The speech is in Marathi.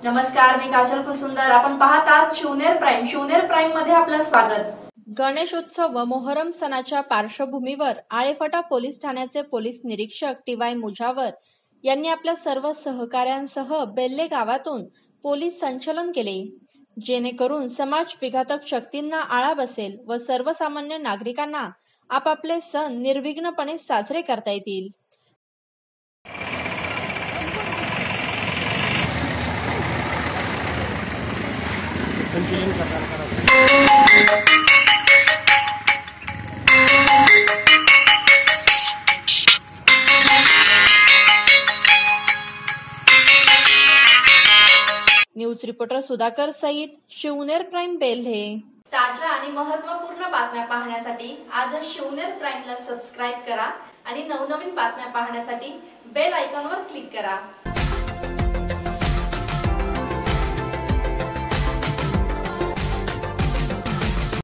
नमस्कार, मी काजल फुलसुंदर। आपण पाहत आहात शिवनेर प्राईम। शिवनेर प्राईम मध्ये आपलं स्वागत। गणेशोत्सव व मोहरम सणाच्या पार्श्वभूमीवर आळेफाटा पोलीस ठाण्याचे पोलीस निरीक्षक टी.वाय. मुजावर यांनी आपल्या सर्व सहकाऱ्यांसह बेल्ले गावातून पोलीस संचलन केले, जेणेकरून समाज विघातक शक्तींना आळा बसेल व सर्वसामान्य नागरिकांना आपापले सण निर्विघ्नपणे साजरे करता येतील। News reporter Sudhakar Saeed, Shivner prime Belhe. ताज्या आणि महत्त्वपूर्ण बातम्या पाहण्यासाठी आजच शिवनेर प्राईमला सबस्क्राइब करा आणि नवनवीन बातम्या पाहण्यासाठी बेल आयकॉनवर क्लिक करा।